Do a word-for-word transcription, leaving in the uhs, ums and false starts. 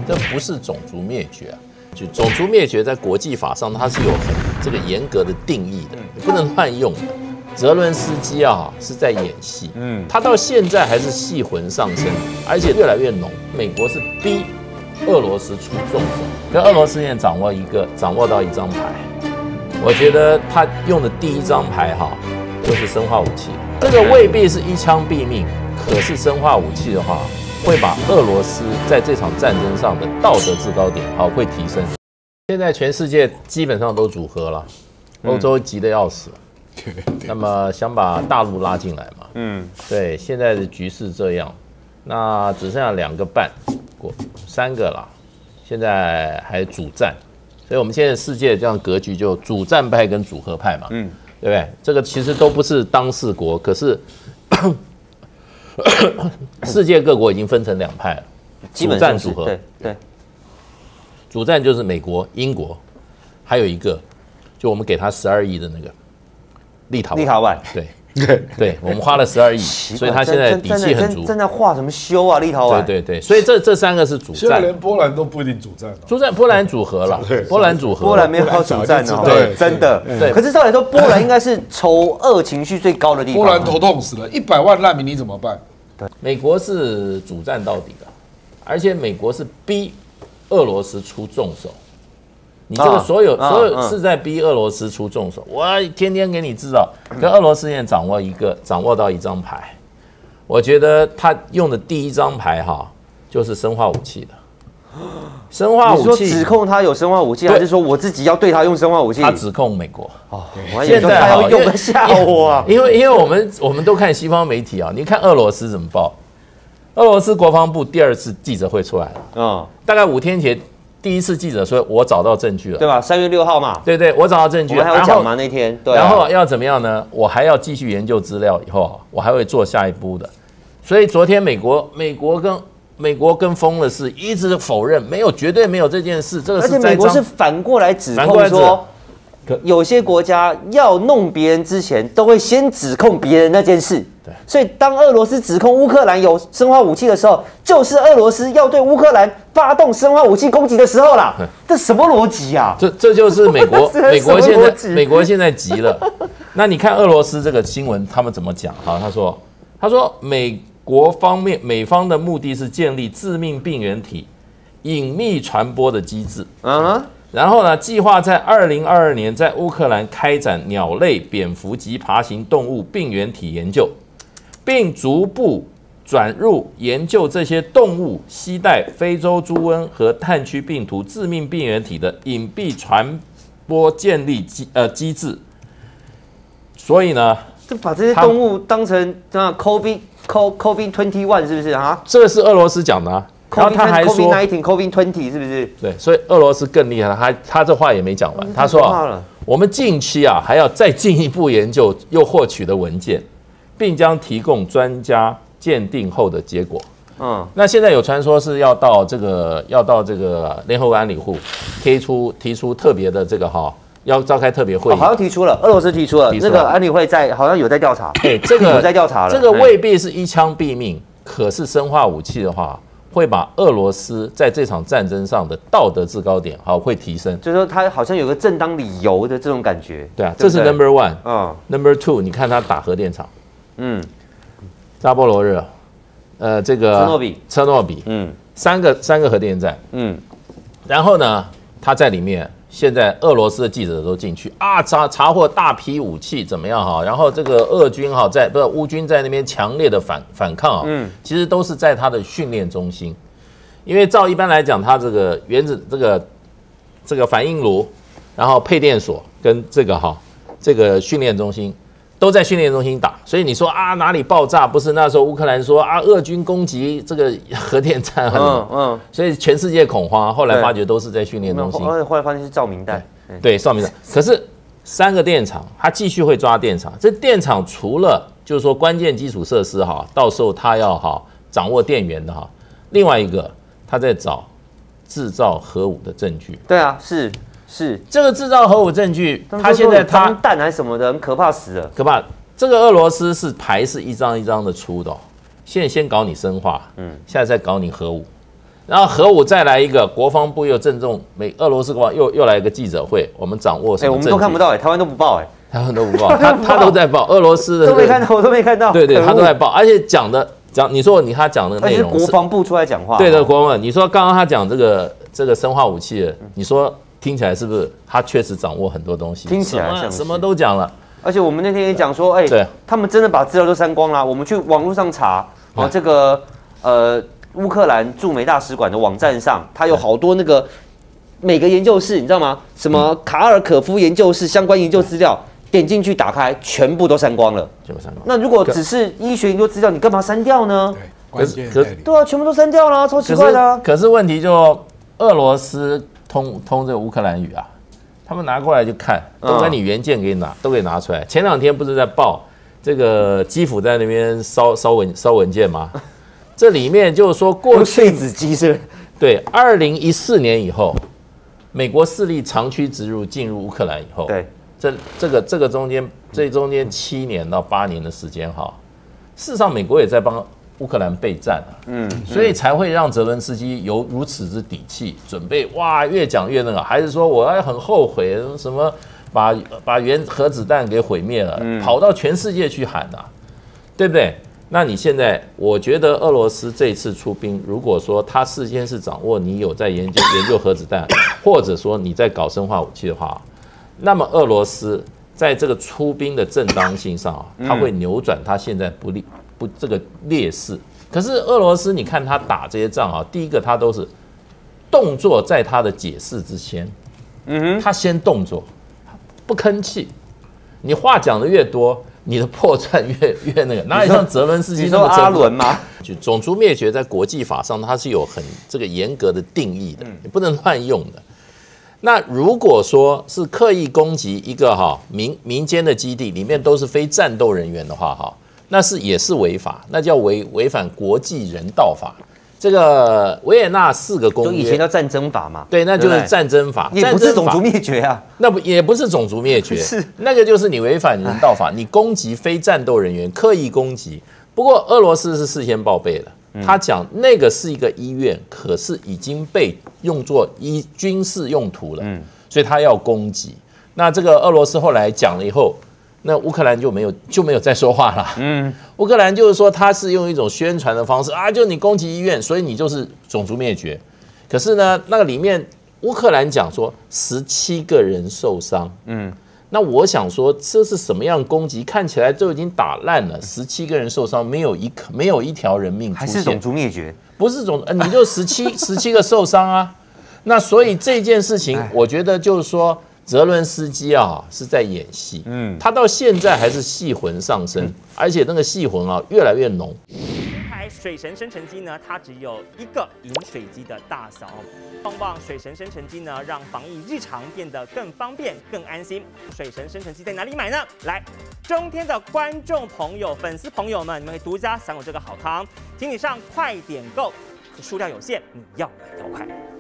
这不是种族灭绝啊，就种族灭绝在国际法上它是有很这个严格的定义的，你不能乱用的。泽伦斯基啊是在演戏，嗯，他到现在还是戏魂上身，而且越来越浓。美国是逼俄罗斯出重手，跟俄罗斯现在掌握一个掌握到一张牌，我觉得他用的第一张牌哈就是生化武器，这个未必是一枪毙命，可是生化武器的话。会把俄罗斯在这场战争上的道德制高点好会提升。现在全世界基本上都组合了，欧洲急得要死，嗯、那么想把大陆拉进来嘛，嗯，对，现在的局势这样，那只剩下两个半国，三个啦，现在还主战，所以我们现在世界这样格局就主战派跟主和派嘛，嗯，对不对？这个其实都不是当事国，可是。世界各国已经分成两派了，主战组合，对对，主战就是美国、英国，还有一个，就我们给他十二亿的那个立陶宛， 立陶宛， 对对对，我们花了十二亿，所以他现在底气很足。 正在画什么修啊，立陶宛？ 对对对，所以这这三个是主战， 现在连波兰都不一定主战了。 主战波兰组合了，波兰组合， 波兰没有要主战的，对，真的。对，可是照理说，波兰应该是仇俄情绪最高的地方。 波兰头痛死了，一百万难民你怎么办？ 美国是主战到底的，而且美国是逼俄罗斯出重手。你这个所有、啊、所有是在逼俄罗斯出重手。我天天给你制造，跟俄罗斯现在掌握一个掌握到一张牌，我觉得他用的第一张牌哈，就是生化武器的。生化武器，你说指控他有生化武器，还是说我自己要对他用生化武器？ 他指控美国。 哦，现在他要用来吓我啊！ 因为因为我们我们都看西方媒体啊，你看俄罗斯怎么报？俄罗斯国防部第二次记者会出来了，嗯，大概五天前第一次记者说，我找到证据了， 对吧？三月六号嘛， 对对，我找到证据了， 我们还有讲嘛那天，对、啊， 然后要怎么样呢？我还要继续研究资料，以后我还会做下一步的。所以昨天美国美国跟美国跟风的是一直否认，没有，绝对没有这件事。这个是而且美国是反过来指控说，有些国家要弄别人之前，都会先指控别人那件事。对，所以当俄罗斯指控乌克兰有生化武器的时候，就是俄罗斯要对乌克兰发动生化武器攻击的时候啦。这什么逻辑啊？ 这这就是美国美国现在美国现在急了。那你看俄罗斯这个新闻，他们怎么讲？哈，他说他说美。国方面，美方的目的是建立致命病原体隐秘传播的机制。嗯，然后呢，计划在二零二二年在乌克兰开展鸟类、蝙蝠及爬行动物病原体研究，并逐步转入研究这些动物携带非洲猪瘟和炭疽病毒致命病原体的隐蔽传播建立机呃机制。所以呢， 就把这些动物当成那 COVID。COVID 二十一 是不是啊？ 这个是俄罗斯讲的啊。然后他还说 COVID 十九 COVID 二十 是不是？ 对，所以俄罗斯更厉害了，他他这话也没讲完。他说、啊，我们近期啊还要再进一步研究又获取的文件，并将提供专家鉴定后的结果。嗯，那现在有传说是要到这个要到这个联合国安理会提出提出特别的这个哈。要召开特别会议、哦， 好像提出了，俄罗斯提出了，那个安理会在好像有在调查， 哎、欸，这个有在调查了， 这个未必是一枪毙命，可是生化武器的话，会把俄罗斯在这场战争上的道德制高点好会提升， 就是说他好像有个正当理由的这种感觉， 对啊，对对这是 number one， 嗯 ，number two， 你看他打核电厂，嗯，扎波罗热，呃，这个车诺比， 车诺比，嗯，三个三个核电站，嗯，然后呢，他在里面。现在俄罗斯的记者都进去啊，查查获大批武器怎么样哈？然后这个俄军哈在不是乌军在那边强烈的反反抗啊，嗯，其实都是在他的训练中心，因为照一般来讲，他这个原子这个这个反应炉，然后配电所跟这个哈这个训练中心都在训练中心打，所以你说啊哪里爆炸？不是那时候乌克兰说啊俄军攻击这个核电站，嗯嗯，所以全世界恐慌。后来发觉都是在训练中心， 后来发现是照明弹， 对，照明弹。可是三个电厂，他继续会抓电厂。这电厂除了就是说关键基础设施哈，到时候他要哈掌握电源的哈，另外一个他在找制造核武的证据。 对啊，是。是这个制造核武证据，他现在他弹还是什么的，很可怕死了， 可怕。这个俄罗斯是牌是一张一张的出的、哦，现在先搞你生化，嗯，现在再搞你核武， 然后核武再来一个，国防部又郑重，美俄罗斯国防又又来一个记者会，我们掌握什么？ 哎，我们都看不到哎，台湾都不报哎， 台湾都不报，他他都在报，俄罗斯的都没看到，我都没看到。 对对，他都在报，而且讲的讲，你说你他讲的内容是国防部出来讲话， 对的，国防部，你说刚刚他讲这个这个生化武器的，你说听起来是不是他确实掌握很多东西？ 听起来像什么都讲了。 而且我们那天也讲说，哎，对，他们真的把资料都删光了。我们去网络上查，哦，这个呃。乌克兰驻美大使馆的网站上，它有好多那个每个研究室，你知道吗？什么卡尔可夫研究室相关研究资料，点进去打开，全部都删光了。全部删光。那如果只是医学研究资料，你干嘛删掉呢？ 对，关键可对啊，全部都删掉了，超奇怪的、啊。 可是问题就俄罗斯通通这个乌克兰语啊，他们拿过来就看，都跟你原件给你拿，都给拿出来。前两天不是在报这个基辅在那边烧烧文烧文件吗？这里面就是说，过去碎纸机是对，二零一四年以后，美国势力长驱直入进入乌克兰以后， 对， 这这个这个中间这中间七年到八年的时间哈，事实上美国也在帮乌克兰备战啊，嗯，所以才会让泽伦斯基有如此之底气，准备哇越讲越那个，还是说我要很后悔什么把把原核子弹给毁灭了，嗯、跑到全世界去喊啊，对不对？那你现在，我觉得俄罗斯这次出兵，如果说他事先是掌握你有在研究研究核子弹，或者说你在搞生化武器的话，那么俄罗斯在这个出兵的正当性上啊，它会扭转它现在不利不这个劣势。可是俄罗斯，你看他打这些仗啊，第一个他都是动作在他的解释之前，嗯哼，他先动作，不吭气。你话讲的越多，你的破绽越越那个，哪里像泽伦斯基那么阿伦吗？ 就种族灭绝在国际法上它是有很这个严格的定义的，你不能乱用的。那如果说是刻意攻击一个哈民民间的基地，里面都是非战斗人员的话哈，那是也是违法，那叫违违反国际人道法。这个维也纳四个公约， 就以前叫战争法嘛， 对，那就是战争法， 也不是种族灭绝啊， 那不也不是种族灭绝， 是那个就是你违反人道法，你攻击非战斗人员，刻意攻击。不过俄罗斯是事先报备的，他讲那个是一个医院，可是已经被用作医军事用途了，所以他要攻击。那这个俄罗斯后来讲了以后，那乌克兰就没有就没有再说话了。嗯，乌克兰就是说他是用一种宣传的方式啊，就你攻击医院，所以你就是种族灭绝。可是呢，那个里面乌克兰讲说十七个人受伤。嗯，那我想说这是什么样攻击？看起来都已经打烂了，十七个人受伤，没有一没有一条人命出现， 还是种族灭绝？ 不是种，呃、你就十七十七个受伤啊。那所以这件事情，我觉得就是说。泽伦斯基啊是在演戏，嗯，他到现在还是戏魂上身，嗯、而且那个戏魂啊越来越浓。 这台水神生成机呢，它只有一个饮水机的大小，旺旺水神生成机呢，让防疫日常变得更方便、更安心。水神生成机在哪里买呢？来，中天的观众朋友、粉丝朋友们，你们可以独家享有这个好康，请你上快点购，数量有限，你要买要快。